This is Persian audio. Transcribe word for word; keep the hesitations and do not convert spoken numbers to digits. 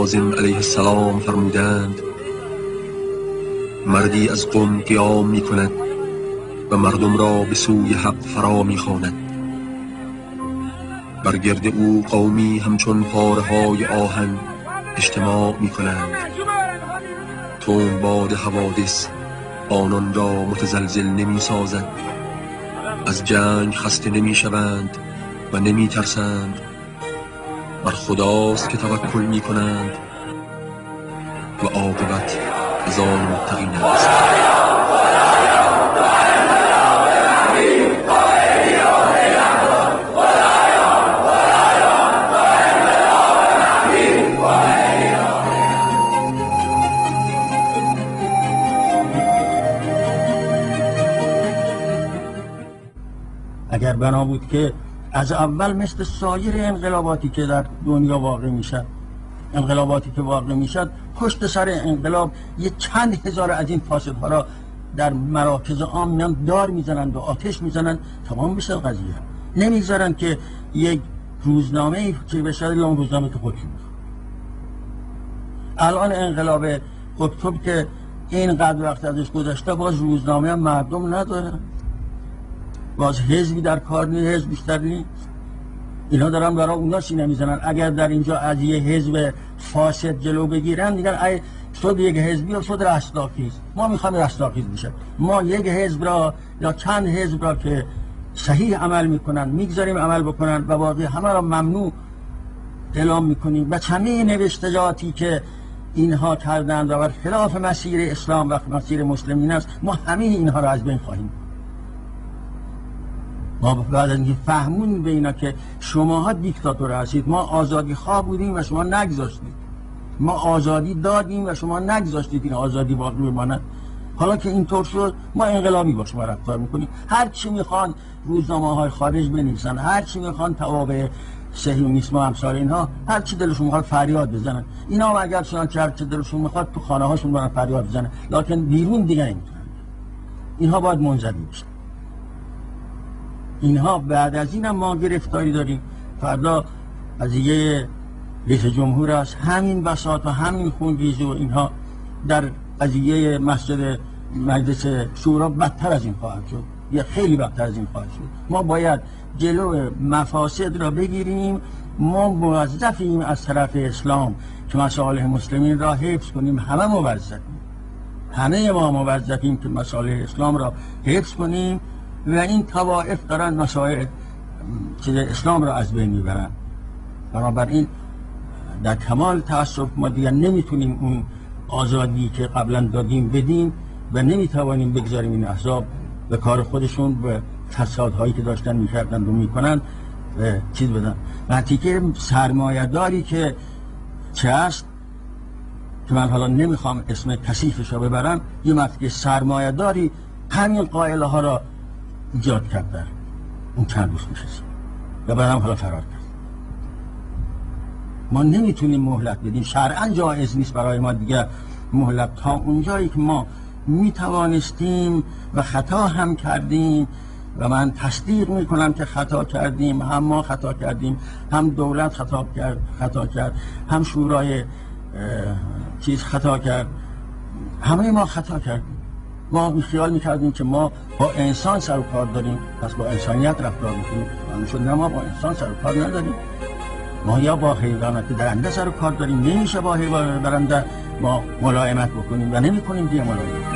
کاظم علیه السلام فرمودند مردی از قوم قیام می کند و مردم را به سوی حق فرا می خواند. بر گرد او قومی همچون پارهای آهن اجتماع می کنند. تون باد حوادث آنان را متزلزل نمی سازد. از جنگ خسته نمی شوند و نمی ترسند. بر خداست که توکل می کنند و عاقبت از آن متقین است. اگر بنا بود که از اول مثل سایر انقلاباتی که در دنیا واقع میشد، انقلاباتی که واقع میشد پشت سر انقلاب یه چند هزار از این فاسدها را در مراکز عام میان دار میزنند و آتش میزنند، تمام بشه قضیه. نمیذارن که یک روزنامه که بشه یا اون روزنامه که خودشون میخواد. الان انقلاب اکتبر که اینقدر وقت ازش گذشته باز روزنامه هم مردم ندارن، باز حزبی در کار نیست، حزب بیشتر نیست. اینا دارن برای اونا سینه میزنن. اگر در اینجا از یه حزب فاسد جلو بگیرن میگن ای شد یک حزبی و شد رستاخیز. ما میخوایم رستاخیز بشه. ما یک حزب را یا چند حزب را که صحیح عمل میکنن میگذاریم عمل بکنن و باقی همه را ممنوع اعلام میکنیم. و همه نوشتجاتی که اینها کردند و بر خلاف مسیر اسلام و مسیر مسلمین است، ما همه اینها را از بین خواهیم. ما بعد از اینکه فهمون به اینا که شماها دیکتاتور هستید، ما آزادی خواه بودیم و شما نگذاشتید، ما آزادی دادیم و شما نگذاشتید این آزادی باقی بماند. حالا که اینطور شد ما انقلابی با شما رفتار میکنیم. هر چی میخوان روزنامه های خارج بنویسن، هر چی میخوان توابع صهیونیسم و امثال اینها، هر چی دلشون میخواد فریاد بزنن. اینا هم اگر شدن که هر چی دلشون میخواد تو خانه هاشون برن فریاد بزنن، لکن بیرون دیگه نمیتونن. اینها باید منزوی بشن. اینها بعد از این هم ما گرفتاری داریم. فردا قضیه رئیس جمهور است، همین بساط و همین خونریزی و اینها در قضیه مسجد مجلس شورا بدتر از این خواهد شد، یا خیلی بدتر از این خواهد شد. ما باید جلو مفاسد را بگیریم. ما موظفیم از طرف اسلام که مصالح مسلمین را حفظ کنیم. همه موظفیم، همه ما موظفیم که مصالح اسلام را حفظ کنیم و این طوائف دارن مسائل چیز اسلام را از بین میبرن. بنابراین در کمال تأسف ما دیگر نمیتونیم اون آزادی که قبلا دادیم بدیم و نمیتوانیم بگذاریم این احزاب به کار خودشون و فسادهایی که داشتن میکردن و میکنن چیز بدن. نتیجه سرمایه داری که چه هست که من حالا نمیخوام اسم کثیفش رو ببرم، یه مفتی سرمایه داری همین قائله ها را ایجاد کرد در اون چند روز میشه و بعدم حالا فرار کرد. ما نمیتونیم مهلت بدیم، شرعاً جایز نیست برای ما دیگه مهلت تا اونجایی که ما میتوانستیم و خطا هم کردیم و من تصدیق میکنم که خطا کردیم، هم ما خطا کردیم، هم دولت خطا کرد خطا کرد هم شورای چیز خطا کرد، همه ما خطا کردیم. ما خیال میکردیم که ما با انسان سر و کار داریم، پس با انسانیت رفتار میکنیم. معلوم شد نه، ما با انسان سر و کار نداریم. ما یا با حیوانات درنده سر و کار داریم. نمیشه با حیوانات درنده ما ملایمت بکنیم و نمیکنیم دیگه ملایمت.